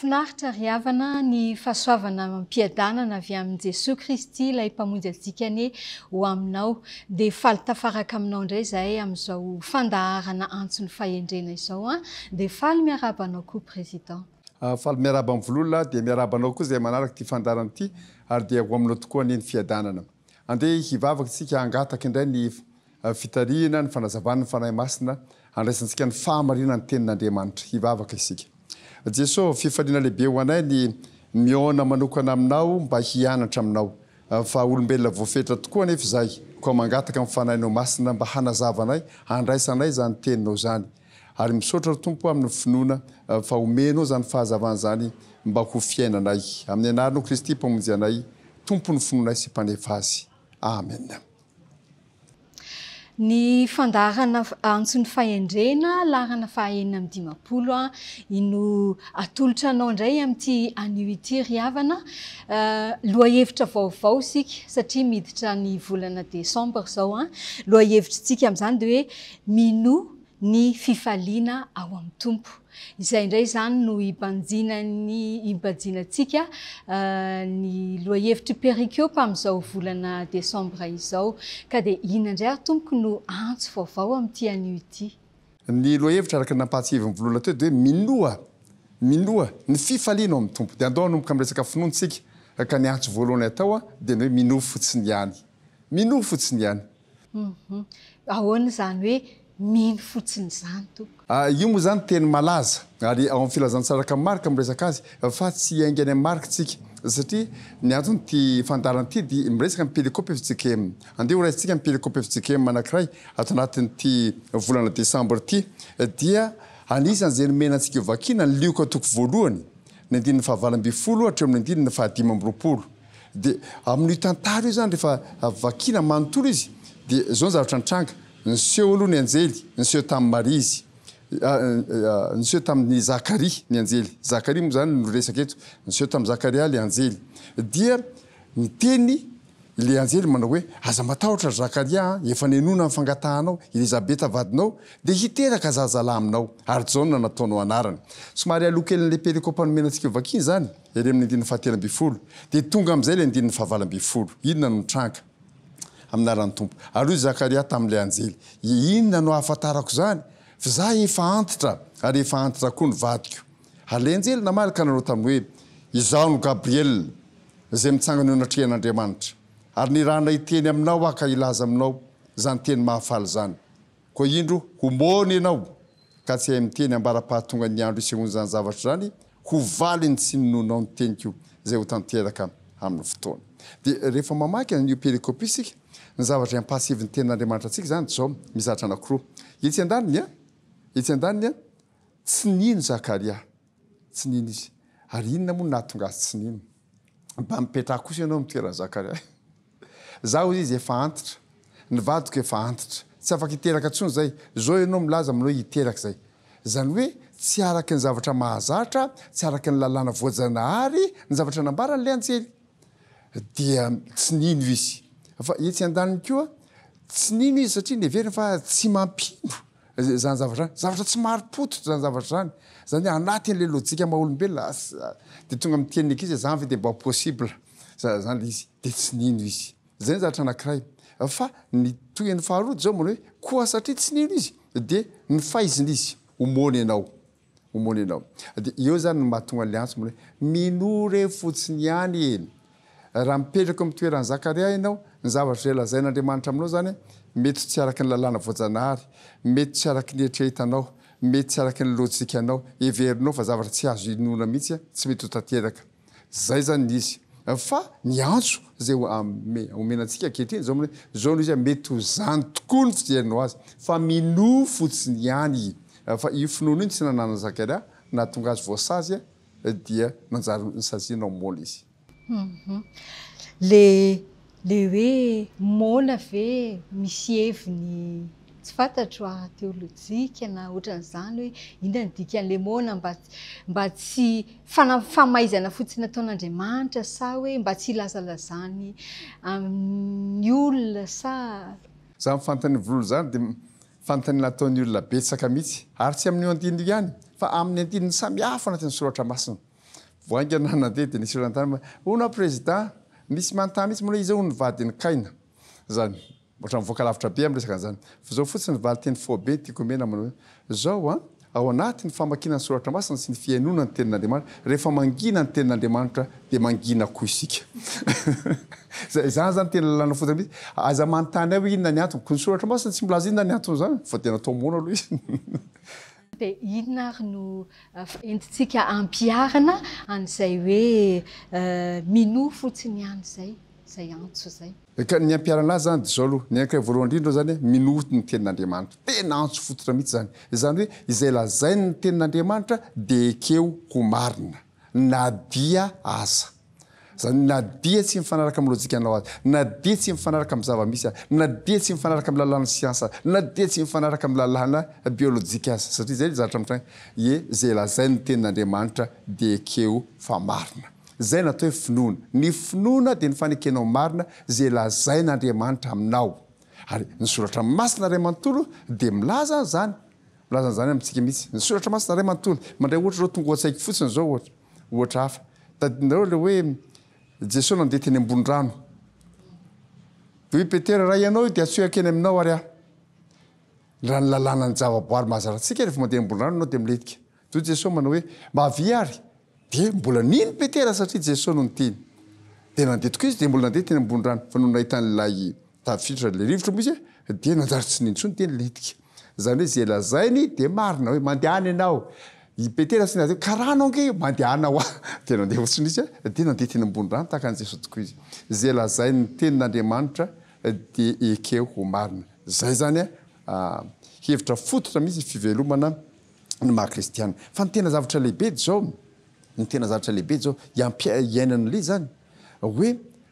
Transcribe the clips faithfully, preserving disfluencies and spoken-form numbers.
Mahafinaritra ry havana ny fahasoavana mampiadanana avy amin'i Jesosy Kristy ilay mpamonjy antsika anie ho aminao. Dia faly tafaraka aminao indray zahay amin'izao fandaharana Antson'Ny Fahendrena izao a. Dia faly miaraba anao koa président. Faly miaraba amin'ny vololona dia miaraba anao koa izay manaraka ity fandarana ity ary dia ho aminao tokoa ny fiadanana. Andeha hivavaka isika hangataka indray ny fitariana, ny fanazavana, ny fanahy masina, andraisantsika ny fahamarinana ny tenin'Andriamanitra. Hivavaka isika. Jesosy fifaliana lehibe ho anay ny miona manokana aminao mba hianatra aminao. Fa olombelona voafetra tokoa anefa izay. Koa mangataka amin'ny fanahinao masina mba hanazavanay, handraisanay izany teninao zany. Ary misaotra Tompo amin'ny finoana fa omenao zany fahazavana zany mba ho fiainanay. Amin'ny anaranao Kristy mpamonjy anay, Tompo ny finoanay sy mpanefa azy. Amen. Ny fandaharana Antson'Ny Fahendrena larana fahaenina amby dimapolo a ino atolotra anao indray amin'ity anio ity ry havana. Lohahevitra vaovao sika satria miditra ny volana Desambra zao a. Lohahevitrintsika amin'izany dia hoe mino ny fifaliana ao amin'ny Tompo. Izay indray zany no ibanjina ny ibanjinantsika ny lohahevitry perikiopa amin'izao volana Desambra izao. Ka dia inona indray ary tompoko no antso vaovao amin'ity anio ity. Ny lohahevitra araka nampahatsivo amin'ny volana teo dia hoe minoa, minoa ny fifaliana ao amin'ny Tompo. Dia andao hanomboka amin'ny resaka finoantsika ka ny antso voalohany atao dia ny hoe Minoa Fotsiny Ihany. Minoa Fotsiny Ihany. Ahoana zany hoe mino fotsiny zany tompoko? Io moa zany teny malaza ary ao amin'ny filazantsaraka marika miresaka azy fa tsy haingany amin'ny marika tsika satria ny antony ty fandarana ity dia miresaka amin'ny perikopy efitsika andeha ho raisitsika amin'ny perikopy efitsika anankiray ato anatin'ity volana Desambra ity dia anisany izay nomenantsika vakiana ny lioka toko voalohany ny andininy fahavalo amby folo hatreo amin'ny andininy fahadimy amby roapolo. Dia amin'io tantara io zany rehefa vakiana manontolo izy dia zao ny zavatra nitranga. Niseho aloha ny anjely, niseho tamin'ny Maria izy, niseho tamin'ny Zakaria ny anjely. Zakaria moa zany no resaka eto, niseho tamin'ny Zakaria ny anjely. Dia ny teny ilay anjely manao hoe aza matahotra Zakaria, efa nenona amin'ny fangatahanao, Elizabeta vadinao, dia hiteraka zazalahy aminao, ary Jaona nataonao anarany. Somary aloha kely n'ilay perikopy nomenantsika vakiana zany, ery amin'ny andininy fahatelo amby folo, dia tonga amin'izay ilay andininy fahavalo amby folo. Inona no nitranga? Aminaran'ny Tompo. Ary io Zakaria tamin'ilay anjely. Inona no ahafantarako zany? Fa za efa antitra, ary efa antitra koa ny vadiko. Ary ilay anjely namalaka nanao tamin'ny hoe izaho no Gabriel, izay mitsangana eo anatrehan'Andriamanitra. Ary ny raha nahiteny aminao aka ilaza aminao, zany teny mahafaly zany. Koa indro homony ianao, ka tsy hay miteny ambara-pahatonga ny andro isehoany zany zavatra zany, ho valiny tsy ninonao ny teniko izay ho tanteraka amin'ny fotoana. Dia rehefa mamaky an'io perikopy isika, ny zavatra ampahasivy ny tenin'Andriamanitra antsika zany zao mizatra anankiroa. Etsy andaniny a, etsy andaniny a, tsy nino Zakaria, tsy nino izy. Ary inona moa nahatonga azy tsy nino? Mba mipetraha kosa ianao amin'ny toeran'i Zakaria. Zaho izy efa antitra, ny vadiko efa antitra, tsy afaka hiteraka intsony zay. Zao ianao milaza aminao hiteraka zay. Zany hoe tsy araka ny zavatra mahazatra, tsy araka ny lalàna voajanahary, ny zavatra nambaran'ilay anjely. Dia tsy nino izy. Fa etsy andaniny koa tsy nino izy satria neverina fa tsy mampino zany zavatra zany. Zavatra tsy mari-pototra zany zavatra zany. Zany anatin'ilay lojika maha-olombelona dia tonga amin'ny teniny izy zany ve dia mba possible zany izy. Dia tsy nino izy. Zay ny zavatra anankiray. Fa ny toy ny faharoa zao manao hoe koa satria tsy nino izy dia ny faiziny izy homony ianao. Homony ianao. Dia eo zany no mahatonga an'ilay antso manao hoe mino re fotsiny ihany eny. Raha mipetraka amin'ny toeran'i Zakaria ianao, ny zavatra izay lazain'Andriamanitra aminao zany mety tsy araka ny lalàna voajanahary, mety tsy araka ny eritreretanao, mety tsy araka ny lojikanao, heverinao fa zavatra tsy azo inona mihitsy, tsy mety ho tanteraka. Zay zany izy. Fa ny antso izay omenantsika ankehitriny zao hoe zao no izy mety ho zany tokoa ny fijerinao azy. Fa mino fotsiny ihany. Fa io finoana iny tsy nananan'i Zakaria, nahatonga azy voasazy dia nanjary nisaziana mona izy. Le le hoe mona ve misy heviny tsy fantatro teolojika na ohatran'izany hoe inona ny dikan'ilay mona mba mba tsy famaizana fotsiny nataon'Andriamanitra sa hoe mba tsy ilazalazany amin'ny olona sa zany fantany vololo zany dia fantany nataon'ny olona betsaka mihitsy ary tsy amin'ny andininy ihany fa amin'ny andininy samihafa anatin'ny soratra masina. voaingana nandeha dia nisy olana ona président misy manontany mihitsy moa izy ho nivadiny kaina zany ohatra mivoaka lavitra be amin'ny resaka an'izany fa zao fotsiny valy teny fo be tiako mena manao zao a ao anatin'ny famakinany soratra masina sy ny fiainona ny tenin'Andriamanitra rehefa mangina ny tenin'Andriamanitra dia mangina koa isika zany zany tena lalàna fotsiny mihitsy aza manontany aho inona ny antony ko ny soratra masina tsy milaza inona ny antony zany fa tena tao mona aloha izy dia inona ary no entintsika ampiarana an'izay hoe Minoa Fotsiny Ihany zay zay antso zay ka ny ampiarana azy zany zao aloha ny ankiray voalohany indrindra zany Minoa ny tenin'Andriamanitra tena antso fototra mihitsy zany zany hoe izay lazainy ny tenin'Andriamanitra dia ekeo ho marina na dia aza zany na dia tsy mifanaraka amin'ny lojika anao azy na dia tsy mifanaraka amin'ny zava-misy azy na dia tsy mifanaraka amin'ny lalàna siansa na dia tsy mifanaraka amin'ny lalàna biolojika azy satria zay zatra mitrany e zay lazainy ny tenin'Andriamanitra dia ekeo fa marina zay natao hoe finoana ny finoana dia ny fanekenao marina zay lazain'Andriamanitra aminao ary ny soratra masina ray manontolo dia milaza zany milaza zany amintsika mihitsy ny soratra masina ray manontolo mandray ohatra zao tonga atsaiko fotsiny zao ohatra ohatra hafa tadinareo le hoe Jesosy nandeha teny ambony rano toy Petera raha ianao dia atsoakeny aminao ary ah raha ny lalàna ny javaboary mahazaratsika rehefa mandeha ambony rano anao dia miletika toy Jesosy manao hoe mavy ary dia mbola niny Petera satria Jesosy no niteny dia nandeha tokoa izy dia mbola nandeha teny ambony rano fa no nahitan'ilay tafiditra le rivotra moa izy dia nanjary tsy nintsony dia niletika zany hoe zay lazainy dia marina hoe mandehana ianao i Petera sy nazy karano ange mandehana ho dia nandeha fotsiny izy dia nandeha teny ambony rano tahaka an'i Jesosy tokoa izy zay lazainy ny tenin'Andriamanitra dia ekeo ho marina zay zany a hevitra fototra mihitsy fivelomana ny maha-kristiana fa ny tena zavatra lehibe zao ny tena zavatra lehibe zao iainana le zany hoe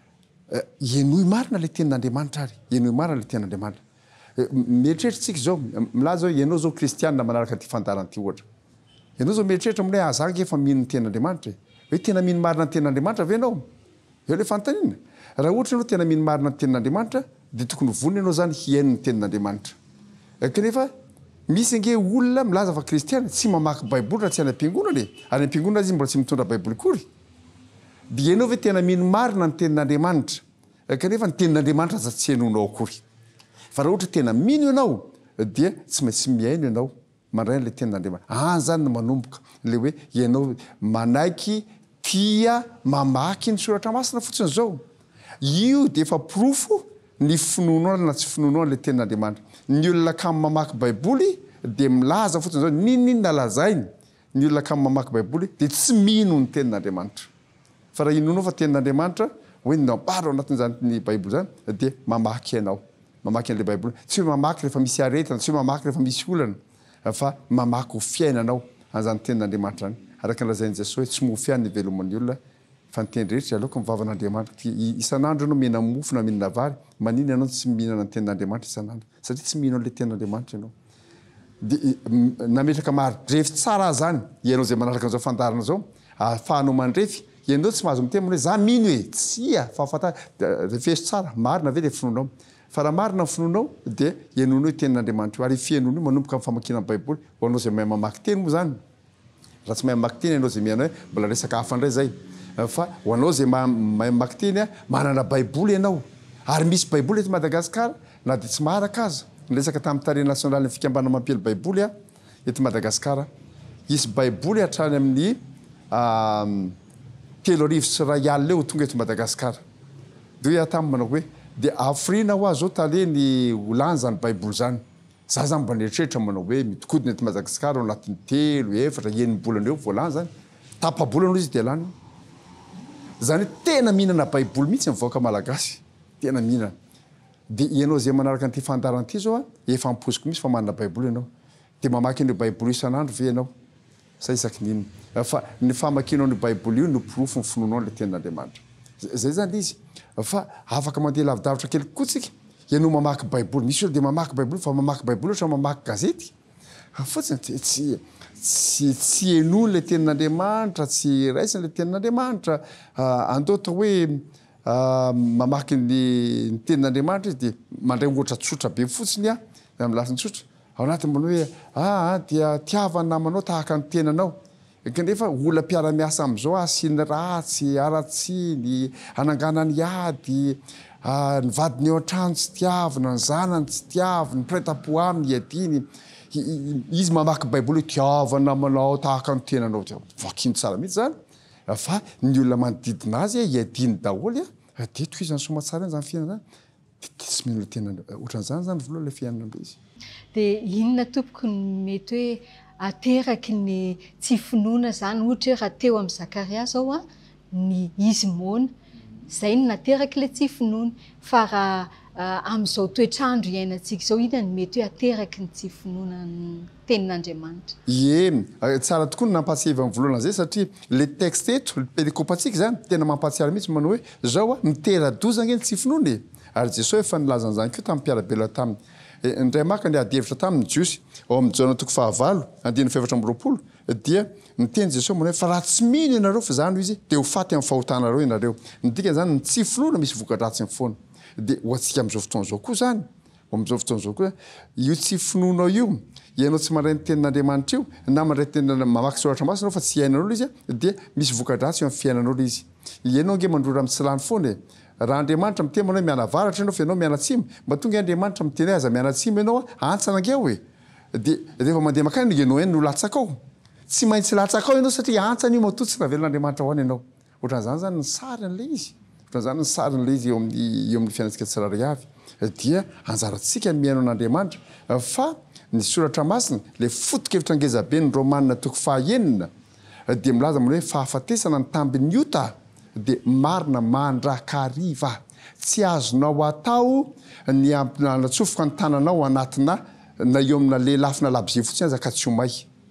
ienoy marina le tenin'Andriamanitra ary ienoy marina le tenin'Andriamanitra mieritreritsika zao milaza hoe ianao zao kristiana manaraka ty fandaranty ohatra ianao zao mieritreritra aminy hoe azange efa mino ny tenin'Andriamanitra hoe tena mino marina ny tenin'Andriamanitra ve ianao eo le fanontaniana raha ohatra ianao tena mino marina ny tenin'Andriamanitra dia tokony vonona ianao zany hiaino ny tenin'Andriamanitra kanefa misy ange olona milaza fa kristiana tsy mamaky baiboly raha tsy any am-piangonana ary am-piangonana izy mbola tsy mitondra baiboly kory dia ianao ve tena mino marina ny tenin'Andriamanitra kanefa ny tenin'Andriamanitra za tsy hainonao akory fa raha ohatra tena mino ianao dia tsy maintsy miaino ianao mandray n'le tenin'Andriamanitra any zany no manomboka le hoe ianao manaiky tia mamaky ny soratra masina fotsiny zao io dia efa profo ny finonoana na tsy finonoana le tenin'Andriamanitra ny olona kamy mamaky baiboly dia milaza fotsiny zao ninninona lazainy ny olona kamy mamaky baiboly dia tsy mino ny tenin'Andriamanitra fa raha inonao fa tenin'Andriamanitra hoe namparo anatin'izany ny baiboly zany dia mamaky ianao mamaky an'le baiboly tsy hoe mamaky rehefa misy aretina tsy hoe mamaky rehefa misy olana fa mamaky ho fiainanao an'izany tenin'Andriamanitra zany araka nylazain'i Jesosy hoe tsy mofiany veloman'ny olona fa ny teny rehetra aloka mivavan'Andriamanitra isan'andro ianao mihina mofo na mihinana vary manino ianao tsy mihinana ny tenin'Andriamanitra isan'andro satria tsy mihina an'le tenin'Andriamanitra ianao dia nametraka mahandrefy tsara zany ianao zay manaraka an'izao fandarana zao ahafahanao mandrefy ianao tsy mahazo miteny hoe za mino hoe tsia fa fata refesy tsara marina ve le finonao fa raha marina ny finonao dia ianonao tenin'Andriamanitra ary fiainona io manomboka amin'ny famakiana ny baiboly ho anao zay mahay mamaky teny moa zany raha tsy mahay mamaky teny ianao zay mianao hoe mbola resaka hafa indray zay fa ho anao zay mahay mamaky teny a manana baiboly ianao ary misy baiboly eto Madagasikara na dia tsy maharaka aza niresaka tamin'ny tare nasionaly ny fikambana mampely baiboly a eto Madagasikara isy baiboly hatrany amin'ny telo arivo sy ray alina eo tonga eto Madagasikara dia iaho tamin'ny manao hoe dia afrina ho azy zao tale ny olany zany baiboly zany za zany mba nieritreritra manao hoe mitokodina eto Madagasikara ao anatin'ny telo efatra enim-bolana eo voalany zany tapabolana izy dia lany zany tena mihinana baiboly mihitsy mivoaka malagasy tena mihinana dia ianao zay manaraka an'ity fandaran'ity zao a efa amposiko misy fa manana baiboly ianao dia mamaky an'io baiboly isan'andro ve ianao sa isaky ninona fa ny famakinao ny baiboly io no profo ny finonao le tenin'Andriamanitra zay zany izy fa afaka mandeha lavidavitra kely kotsika ianao mamaky baiboly misy olo dia mamaky baiboly fa mamaky baiboly oatra mamaky gazety fotsiny tsy tsy tsy enoy le tenin'Andriamanitra tsy raisiny le tenin'Andriamanitra andota hoe mamaky ny tenin'Andriamanitra izy dia mandray ohatra tsotra be fotsiny a amin'ny lasiny tsotra ao anaty manao hoe a dia tiavana namanao tahaka ny tenanao kanefa ola mpiara-miasa am'izao asiany ratsy aratsiny ananganany ady ny vadiny eo an-trano tsy tiavina ny zanany tsy tiavina ny preta-po aminy iadiny izy mamaky baiboly hoe tiavana manao tahaka ny tenanao vakino tsara mihitsy zany fa ny olona manodidina azy iadiny daholy a de toizany somatsara zany fiainana zany de tsy mino tena ohatran'izany zany voaloha le fiainana izy de inona tompoko ny mety hoe ateraky ny tsy finoana zany ohatra hoe raha teo amin'ny Zakaria zao a ny izy mona zay ny nateraky le tsy finoana fa raha am'izao toetrandro iainantsika zao inona ny mety hoe ateraky ny tsy finoana ny tenin'Andriamanitra. Ie, tsara tokoa ny nampatsiava amin'ny voalohany zay satria le texte eto le perikopantsika zany tena mampatsiara mihitsy manao hoe zao a mitera-dozana ny tsy finoana e ary Jesosy efa nilazany zany koa tamin'ny mpiarabelona taminy ndray maka ny ady-hevitra tamin'ny Jiosy ao amin'ny Jona toko fahavalo andiny faefatra amby roapolo dia niteny Jesosy manao hoe fa raha tsy mino ianareo fa zany izy de ho faty amin'ny fahotanareo ianareo ny dikany zany ny tsy finoana misy voka-dratsy foana de ho antsika amin'izao fotoana zao koa zany amin'izao fotoana zao koa io tsy finoanao io ianao tsy mandray ny tenin'Andriamanitra io na mandray tenina mamaky soratra masina fa tsy iainanao izy dia misy voka-dratsy eo amin'ny fiainanao izy ianao nge mandrora amin'ny tsilany foana e raha Andriamanitra miteny manao miana varatra ianao fa ianao miana atsimo mba tonga Andriamanitra miteny aza miana atsimo ianao antsana angeo e de rehefa mandeha makany ianao eny no latsakao tsy maintsy latsakao ianao satria antsana io mato tsy navelon'Andriamanitra ho any ianao ohatran'izany zany ny sary an'le izy ohatran'izany ny sary an'le izy eo amin'ny eo amin'ny fiainantsika tsirairay avy dia anjaratsika miaino an'Andriamanitra fa ny soratra masina le foto-kevitra angezabe ny Romanina toko fahaenina dia milaza manao hoe fahafatesana ny tambiny ota de marina mandrakariva tsy azonao atao ny anatsofoka ny tananao anatina na eo amina lelafina labize fotsiny aza ka tsy ho may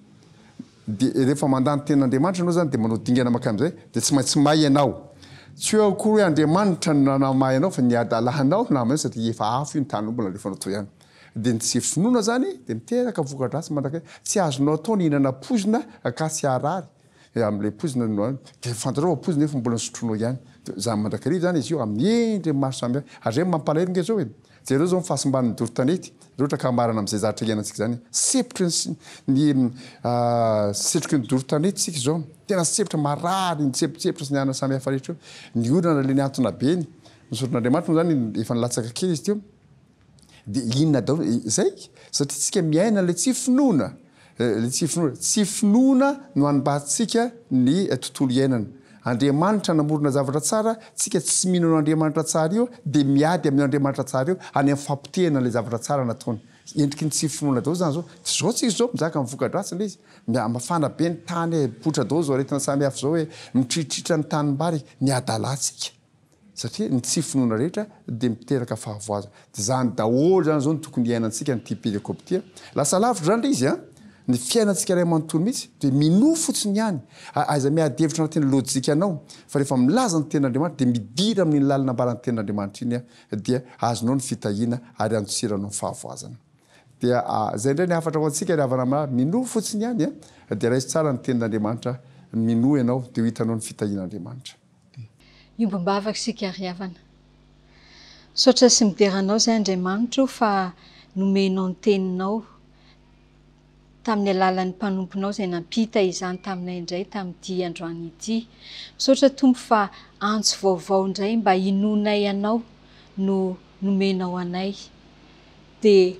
de rehefa mandany tenin'Andriamanitra ianao zany de manao dingana makam'izay de tsy maintsy may ianao tsy hoe akory hoe Andriamanitra no nanamahy anao fa ny adalahanao namany satria efa afo io ny tanombola rehefa natao ihany de ny tsy finoana zany de miteraka voka-dratsy mandrakariva tsy azonao atao ny hihinana pozina ka tsy harary am'le pozina no de fantarao pozina efa mbola sotroinao ihany zany mandrakariva zany izy io amin'ny endriny maro samihafa ary mampalahelo nge zao e jereo zao mifahasimbany dorotanety rehetra ka marana amin'izay zavatra iainantsika zany sepitra ny setroky ny dorotanety sika zao tena sepitra marary ny sepitrepitra sy ny anana samihafa rehetra io ny olana le ny antona be ny misoron'Andriamanitra zany efa nilatsaka kely izy teo de inona daholo zay satria tsika miaina le tsy finoana le tsy finoana tsy finoana no anombatsika ny tontolo iainana Andriamanitra namorona zavatra tsara tsika tsy mino Andriamanitra tsara io de miady amin'ny Andriamanitra tsara io any amin'ny fampitehana le zavatra tsara nataony endriky ny tsy finoana daholo zany zao zao tsika zao mizaka amin'ny voka-dratsy le izy mafana be ny tany potra daholo zao aretina samihafa zao hoe mitritritritra ny tanimbary ny adalantsika satria ny tsy finoana rehetra de miteraka fahavoaza de zany daholo zany zao ny tokony iainantsika ny perikopy ty lasa lavitra zany le izy a ny fiainantsika ray manontolo mihitsy de mino fotsiny ihany aiza miady-hevitra anatin'ny lojika anao fa rehefa milaza ny tenin'Andriamanitra de midira amin'ny lalina ambarany tenin'Andriamanitra iny a dia azonao ny fitahiana ary antsiranao ny fahavoazana dia zay indray ny hafatra ho antsika ry havana mara mino fotsiny ihany a de raisy tsara ny tenin'Andriamanitra mino ianao de ho hitanao ny fitahian'Andriamanitra iombamba afaka sika ry havana sotra sy mideranao zay Andriamanitra fa nomenao ny teninao tamin'ny alalan'ny mpanomponao zay nampita izany taminay indray tamin'ity androany ity misaotra tompo fa antso vaovao indray mba hinonay anao no nomenao anay de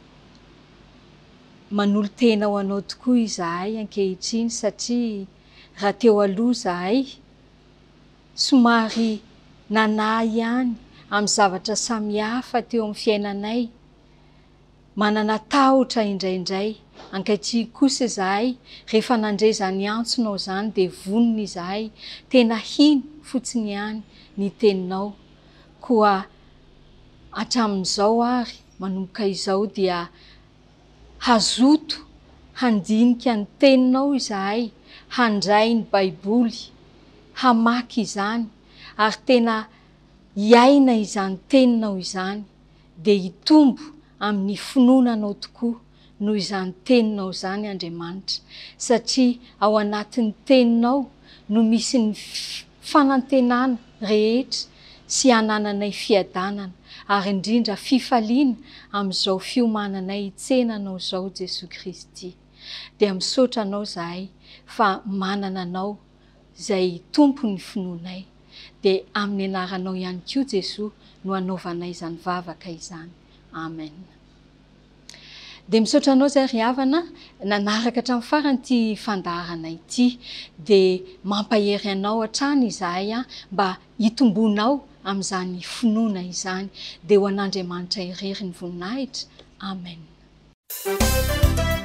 manolo tenao anao tokoa izahay ankehitriny satria raha teo aloha izahay somary nanahy ihany amin'ny zavatra samihafa teo amin'ny fiainanay manana tahotra indraindray ankehitriny kosa izahay rehefa nandray zany antsonao zany de vonona izahay tena hino fotsiny ihany ny teninao koa hatramin'izao ary manomboka izao dia hazoto handinika ny teninao izahay handray ny baiboly hamaky izany ary tena hiaina izany teninao izany de hitombo amin'ny finoananao tokoa noho izany teninao zany Andriamanitra satria ao anatin'ny teninao no misy ny fanantenana rehetra sy hanananay fiadanana ary indrindra fifaliana amin'izao fiomananay hitsenanao zao Jesosy Kristy dia misaotra anao zahay fa manana anao izay tompo ny finoanay. Dia amin'ny anaranao ihany koa Jesoa no anaovanay izany vavaka izany. Amen. Dia misaotra anao izay ry havana nanaraka hatramin'ny farany ity fandaharana ity, dia mampahery anao hatrany izahay mba hitombonao amin'izany finoana izany, dia ho an'Andriamanitra irery ny voninahitra. Amen.